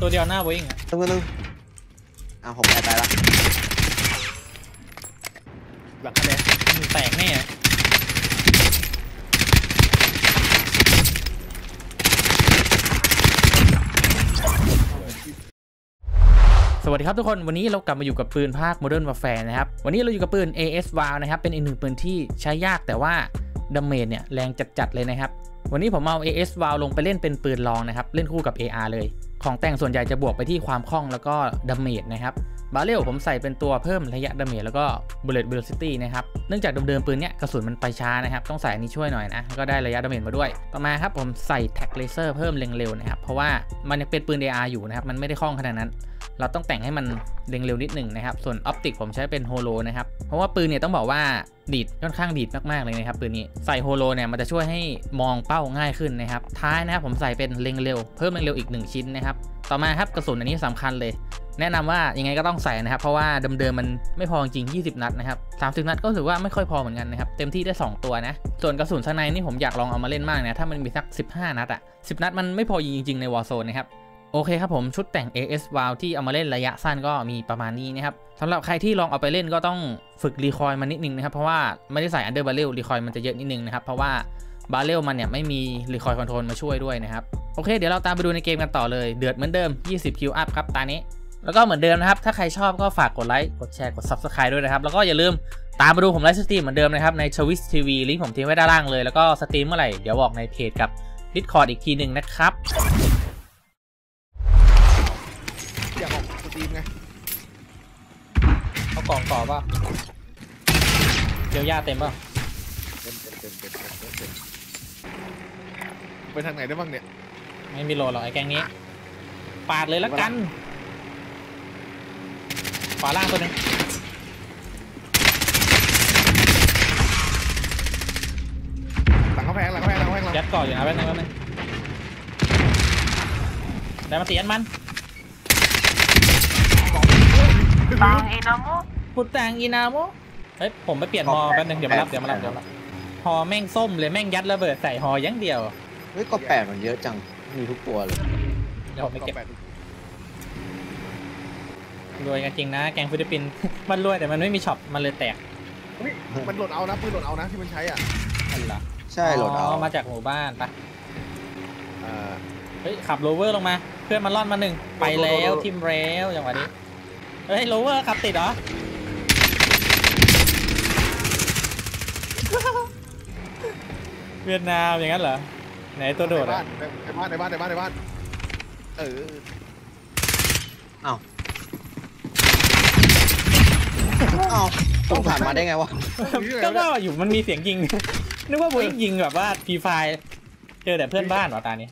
ตัวเดียวหน้าวิ่งอ่ะนึงผมตายละหลังคะแนนแตกแน่สวัสดีครับทุกคนวันนี้เรากลับมาอยู่กับปืนภาค Modern Warfare นะครับวันนี้เราอยู่กับปืน AS VAL นะครับเป็นอีกหนึ่งปืนที่ใช้ยากแต่ว่าดาเมจเนี่ยแรงจัดๆเลยนะครับวันนี้ผมเอา AS VAL ลงไปเล่นเป็นปืนรองนะครับเล่นคู่กับ AR เลยของแต่งส่วนใหญ่จะบวกไปที่ความคล่องแล้วก็ดาเมจนะครับบาเรลผมใส่เป็นตัวเพิ่มระยะดาเมจแล้วก็ Bullet Velocity นะครับเนื่องจากเดิมๆปืนเนี้ยกระสุนมันไปช้านะครับต้องใส่อันนี้ช่วยหน่อยนะก็ได้ระยะดาเมจมาด้วยต่อมาครับผมใส่แท็กเลเซอร์เพิ่มเล็งเร็วนะครับเพราะว่ามันยังเป็นปืน AR อยู่นะครับมันไม่ได้คล่องขนาดนั้นเราต้องแต่งให้มันเล็งเร็วนิดหนึ่งนะครับส่วนออปติกผมใช้เป็นโฮโลนะครับเพราะว่าปืนเนี่ยต้องบอกว่าดีดค่อนข้างดีดมากๆเลยนะครับปืนนี้ใส่โฮโลเนี่ยมันจะช่วยให้มองเป้าง่ายขึ้นนะครับท้ายนะครับผมใส่เป็นเล็งเร็วเพิ่มเล็งเร็วอีก1ชิ้นนะครับต่อมาครับกระสุนอันนี้สำคัญเลยแนะนำว่ายังไงก็ต้องใส่นะครับเพราะว่าเดิมๆมันไม่พอจริง20 นัดนะครับ30 นัดก็ถือว่าไม่ค่อยพอเหมือนกันนะครับเต็มที่ได้2ตัวนะส่วนกระสุนข้างในนี่ผมอยากลองเอามาเล่นมากนะถ้ามันมีสัก15 นัดอะ10 นัดมันไม่พอยิงจริงๆใน Warzone นะครับโอเคครับผมชุดแต่ง AS VAL ที่เอามาเล่นระยะสั้นก็มีประมาณนี้นะครับสำหรับใครที่ลองเอาไปเล่นก็ต้องฝึกรีคอยล์มันนิดนึงนะครับเพราะว่าไม่ได้ใส่อันเดอร์บาเรลรีคอยล์มันจะเยอะนิดนึงนะครับเพราะว่าบาเรลมันเนี่ยไม่มีรีคอยล์คอนโทรลมาช่วยด้วยนะครับโอเคเดี๋ยวเราตามไปดูในเกมกันต่อเลยเดือดเหมือนเดิม20 คิวอัพครับตานี้แล้วก็เหมือนเดิมนะครับถ้าใครชอบก็ฝากกดไลค์กดแชร์กด Subscribe ด้วยนะครับแล้วก็อย่าลืมตามมาดูผมไลฟ์สตรีมเหมือนเดิมนะครับใน Twitch TV ลิงก์ผมทิ้งไว้ด้านล่างเลยแล้วก็สตรีมเมื่อไหร่เดี๋ยวบอกในเพจกับ Discord อีกทีหนึ่งนะครับอยากออกสตรีมไงเอากล่องต่อป่ะเดี๋ยวย่าเต็มป่ะเต็มไปทางไหนได้บ้างเนี่ยไม่มีโหลดหรอกไอ้แกงนี้ปาดเลยแล้วกันขวาล่างตัวนึงหลังเขาแพงยัดก่อนอยู่นะแป๊บนึงได้มาตีอันมันตังอินาโมพุดตังอินาโมเฮ้ยผมไปเปลี่ยนฮอแป๊บนึงเดี๋ยวมารับฮอแม่งส้มเลยแม่งยัดระเบิดใส่ฮอยังเดียวเฮ้ยก็แปดมันเยอะจังมีทุกตัวเลยเดี๋ยวผมไปเก็บรวยกันจริงนะแกงฟิลิปปินส์มันรวยแต่มันไม่มีช็อปมันเลยแตกมันโหลดเอานะปืนโหลดเอานะที่มันใช้อ่ะนั่นเหรอใช่โหลดเอามาจากหมู่บ้านปะเฮ้ยขับโรเวอร์ลงมาเพื่อนมันล่อนมา1ไปแล้วทิมแล้วอย่างวันนี้เฮ้ยโรเวอร์ขับติดเหรอเวียดนามอย่างนั้นเหรอไหนตัวโดดอ่ะในบ้านอ้าวต้องผ่านมาได้ไงวะก็อยู่มันมีเสียงยิงนึกว่าบุ้ยยิงแบบว่าฟรีไฟเจอแต่เพื่อนบ้านหรอตานี้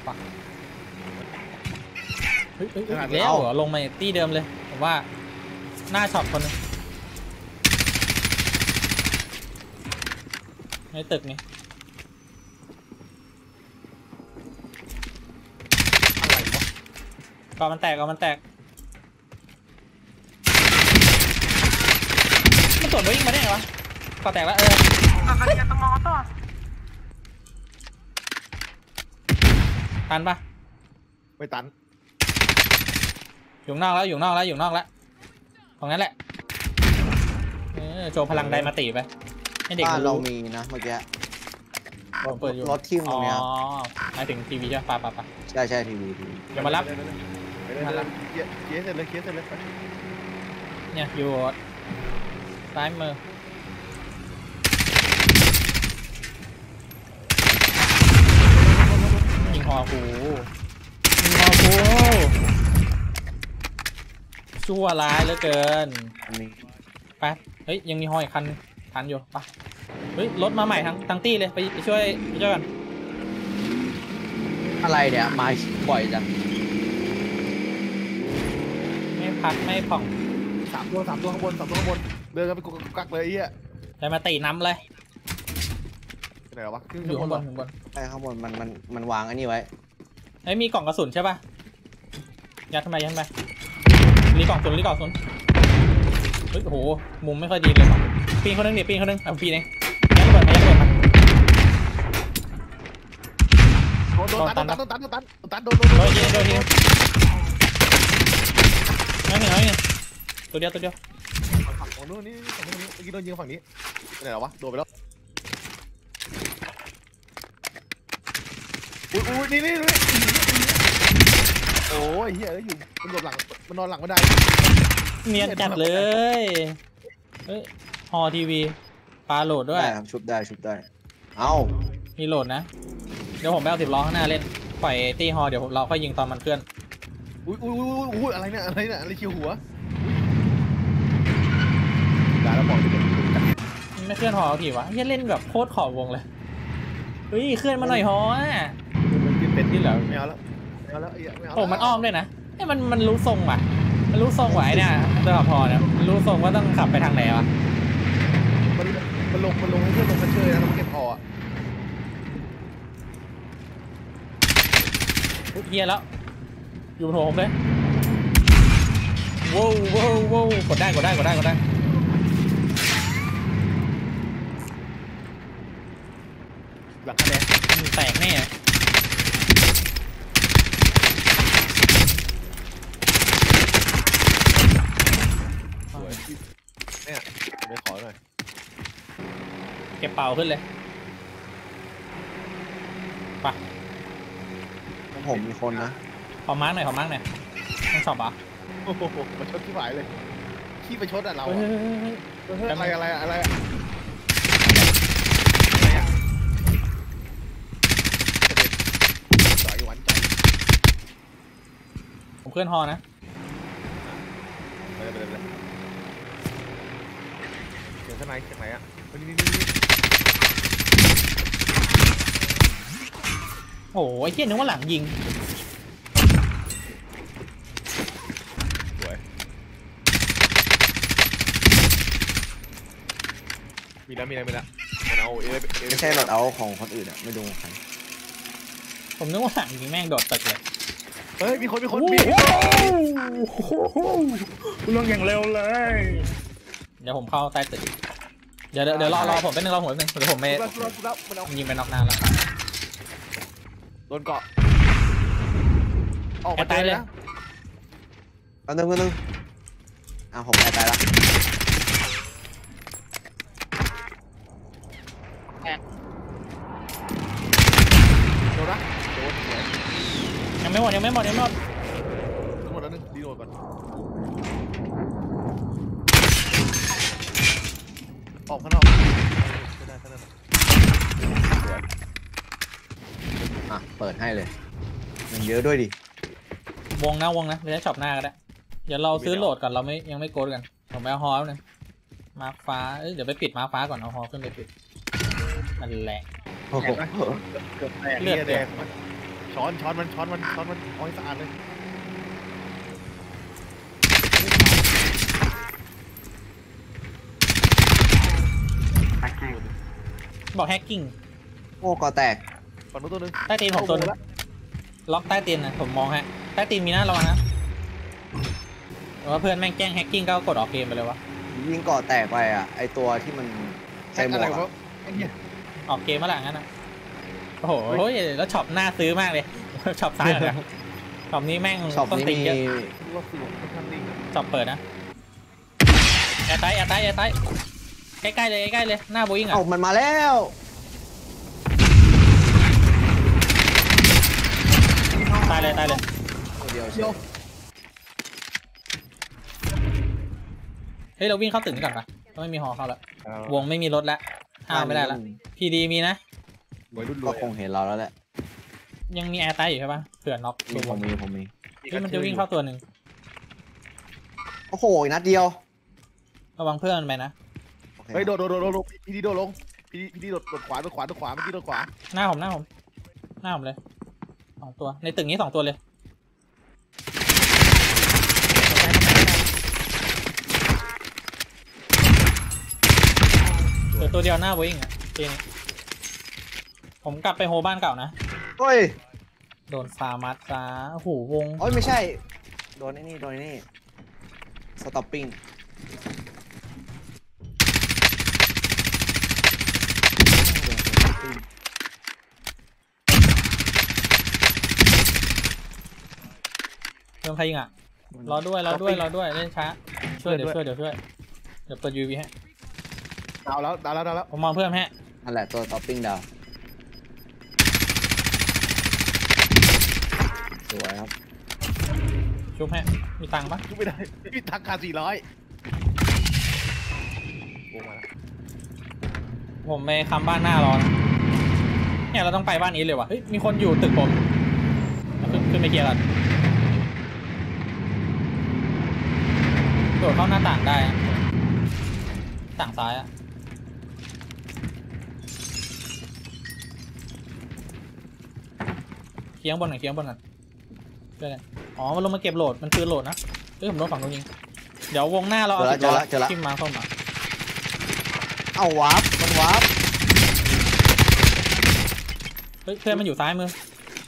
แล้วลงมาตีเดิมเลยผมว่าหน้าช็อปคนนึงในตึกนี่ก่อนมันแตกมันตรวจวิ่งมาได้ไงวะก่อแตกแล้วตันปะไม่ตันอยู่นอกแล้วตรงนั้นแหละโชว์พลังไดมาตีไปให้เด็กเรามีนะเมื่อกี้เปิดอยู่รถทีมตรงนี้หมายถึงทีวีใช่ปะใช่ทีวีเดี๋ยวมารับเคลียร์เสร็จเลยเนี่ยอยู่ซ้ายมือยิงฮอคูชั่วร้ายเหลือเกินไปเฮ้ยยังมีฮออีกคันทันอยู่ปะเฮ้ยรถมาใหม่ทั้งตี้เลยไปช่วยกันอะไรเนี่ยมาบ่อยจังไม่พักไม่ผ่อง 3 ตัวข้างบนเดินกันไปกักเลยไอ้เหี้ยได้มาตีน้ำเลยไหนวะอยู่ข้างบนใช่ข้างบนมันวางอันนี้ไว้ไอ้มีกล่องกระสุนใช่ป่ะยัดทำไมรีกล่องสุนเฮ้ยโหมุมไม่ค่อยดีเลยปีนคนนึงเอาปีนเองยัดเปิดมาโดนตันโดนทีน้อยหนึ่งตัวเดียวฝั่งนู้นนี่ฝั่งนู้นเมื่อกี้โดนยิงฝั่งนี้ไปไหนแล้ววะโดนไปแล้วอุ้ยนี่โอ้ยเฮียอยู่มันหลบหลังมันนอนหลังไม่ได้เนียนจัดเลยเฮ้ยฮอทีวีปลาโหลดด้วยได้ครับชุบได้เอ้ามีโหลดนะเดี๋ยวผมไปเอา10 ล้อข้างหน้าเล่นปล่อยตีฮอเดี๋ยวเราค่อยยิงตอนมันเคลื่อนอุ้ยอะไรเนี่ยอะไรคิวหัวด่าแล้วบอกที่เป็นไม่เคลื่อนฮอทีวะเล่นแบบโคตรขอบวงเลยเฮ้ยเคลื่อนมาหน่อยฮอเป็นที่เหลือไม่เอาแล้วโอ้มันอ้อมด้วยนะมันรู้ทรงว่ะมันรู้ทรงไหวเนี่ยตัวขับฮอเนี่ยมันรู้ทรงว่าต้องขับไปทางไหนวะมันลงให้เพื่อนลงมาเชยนะมันเก็บพอเฮียแล้วอยู่บนหัวผมเลยว้าวกดได้หลังคะแนนแตกแน่เนี่ยไม่ขอหน่อยเก็บเป่าขึ้นเลยไปผมมีคนนะขอมาร์กหน่อยต้องสอบอ่ะโอ้โหมันชดที่หมายเลยขี้ไปชดอ่ะเราอะไรจ่อยหวานจ่อยผมเคลื่อนฮอนะไปเลยเสียงข้างในอ่ะนี่โอ้ยเฮียนึกว่าหลังยิงสวยมีแล้วมันเอาไม่ใช่รถเอาของคนอื่นอ่ะไม่ดูใครผมนึกว่าหลังยิงแม่งโดดตึกเลยเฮ้ยมีคนลงอย่างเร็วเลยเดี๋ยวผมเข้าใต้ตึกเดี๋ยวรอผมเป็นนึงเดี๋ยวผมไม่ยิงไปนอกนานแล้วโดนเกาะออกมาตายเลยอันนึงผมตายแล้วโดนยังไม่หมดแล้วนึงดีโดนก่อนออกข้างนอกไม่ได้เปิดให้เลยมันเยอะด้วยดิวงนะเดี๋ยวช็อปหน้าก็ได้เดี๋ยวเราซื้อโหลดก่อนเรายังไม่โกดกันผมไปเอาฮอลนึงมาร์คฟ้าเดี๋ยวไปปิดมาร์คฟ้าก่อนเอาฮอลขึ้นไปปิดมันแรงเลือดแดงช้อนมันเอาให้สะอาดเลยบอกแฮกกิ้งโอ้ก่อแตกฝั่งนู้นตัวนึงใต้ตีนผมตัวนึงล็อกใต้ตีนนะผมมองฮะใต้ตีนมีหน้าระวังนะแต่ว่าเพื่อนแม่งแกล้งแฮกกิ้งก็กดออกเกมไปเลยวะยิงก่อแตกไปอ่ะไอตัวที่มันใส่หมวกออกเกมมาหลังนั้นนะโอ้โหแล้วช็อปหน้าซื้อมากเลยช็อปซ้ายเหรอช็อปนี้แม่งต้นติงเยอะช็อปเปิดนะแอร์ไตใกล้ๆเลยหน้าโบอิงอ่ะมันมาแล้วตายเลยเดียวเฮ้ยเราวิ่งเข้าตึกนี่ก่อนปะต้องไม่มีฮอเข้าแล้ววงไม่มีรถแล้วห้ามไม่ได้แล้วพีดีมีนะก็คงเห็นเราแล้วแหละยังมีแอร์ไตอยู่ใช่ปะเผื่อน็อกผมมีที่มันจะวิ่งเข้าตัวหนึ่งโอ้โหนัดเดียวระวังเพื่อนไปนะเฮ้ยโดดพี่ดีโดดลงพี่ดีโดดขวาเมื่อกี้โดดขวาหน้าผมเลย2 ตัวในตึกนี้2 ตัวเลยเดี๋ยวตัวเดียวหน้าโบอิงอ่ะทีนี้ผมกลับไปโฮบ้านเก่านะเฮ้ยโดนฟาร์มัสซะหูวงโอ้ยไม่ใช่โดนนี่สต็อปปิ้งโดนใครยิงอ่ะรอด้วยเล่นช้าช่วยเดี๋ยวช่วยเดี๋ยวเปิด UV ให้ดาวแล้วผมมองเพิ่มฮะนั่นแหละตัวท็อปปิ้งดาวสวยครับชุบฮะมีตังค์ปะยุบไม่ได้พี่ทักคา400โกงมาแล้วผมไปคำบ้านหน้ารอนะเนี่ยเราต้องไปบ้านนี้เลยวะเฮ้ยมีคนอยู่ตึกผมขึ้นไปเคลียร์ก่อนโดดเข้าหน้าต่างได้อะต่างซ้ายอะเคียงบนหน่อยเพื่อนอ๋อมันลงมาเก็บโหลดมันคือโหลดนะเฮ้ยผมโดนฝั่งนู้นยิงเดี๋ยววงหน้าเราเอา10 ล้อทิมมาเข้ามาเอาวาร์ปมันวาร์ปเฮ้ยเพื่อนมันอยู่ซ้ายมือ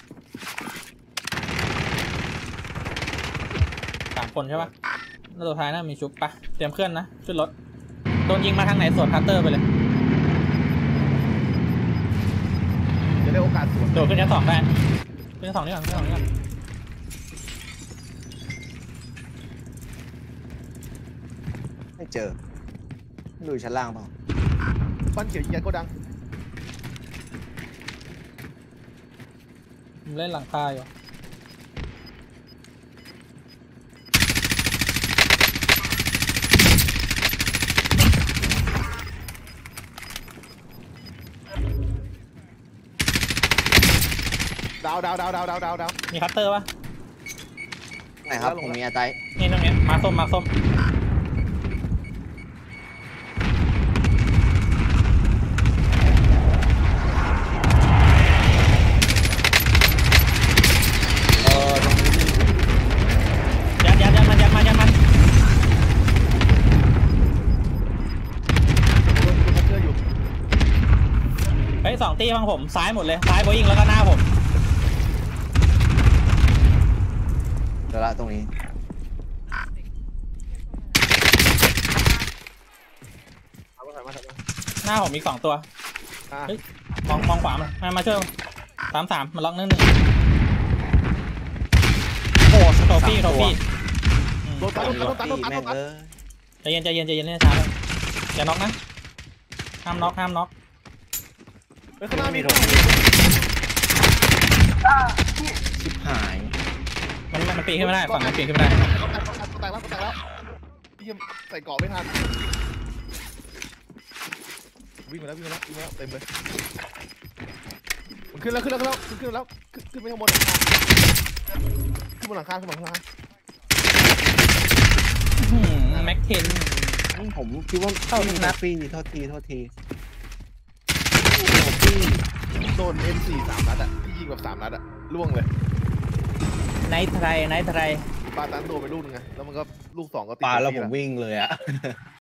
3 คนใช่ปะแล้วตัวท้ายน่ามีชุบปะเตรียมเคลื่อนนะขึ้นรถโดนยิงมาทางไหนสวนคัตเตอร์ไปเลยจะได้โอกาสสวนโดดขึ้นชั้น 2ได้ขึ้นชั้น 2นี่ก่อนไม่เจอดูชั้นล่างเปล่าบ้านเขียวยิงยันก็ดังผมเล่นหลังคาอยู่ดาวมีคัตเตอร์ปะไหนครับผมมีอาไตนี่ตรงเนี้ยมาส้มตรงนี้ยัดมันเชื่ออยู่เฮ้ย2 ตีฟังผมซ้ายหมดเลยซ้ายโบยิงแล้วก็หน้าผมเดี๋ยวละตรงนี้มาหน้าผมอีก2 ตัวอ่ะเฮ้ยมองขวามาช่วย33มันล็อก1-1 โอ้โทฟี่โดนแม่งใจเย็นเล่นช้าเลยอย่าน็อกนะห้ามน็อกเฮ้ยข้างหน้ามีชิบหายมันปีนขึ้นไม่ได้ฝั่งมันปีนขึ้นไม่ได้แตกแล้วพี่ยังใส่เกาะไม่ทันวิ่งมาแล้วเต็มเลยมันขึ้นแล้วขึ้นไปข้างบนขึ้นบนหลังคาแม็กเทนผมคิดว่าเข้าทุกนัดฟรีโทษทีโดน M4 3 นัดอ่ะพี่ยิงแบบ3 นัดอ่ะล่วงเลยไนท์ไทรปาตันโดนไปลูกนึงไงแล้วมันก็ลูก2ก็ติดปาแล้วผมวิ่งเลยอะ